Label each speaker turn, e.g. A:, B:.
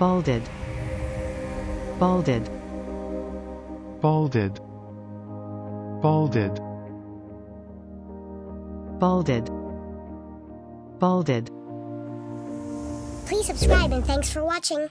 A: balded, balded,
B: balded, balded,
A: balded, balded.
C: Please subscribe and thanks for watching.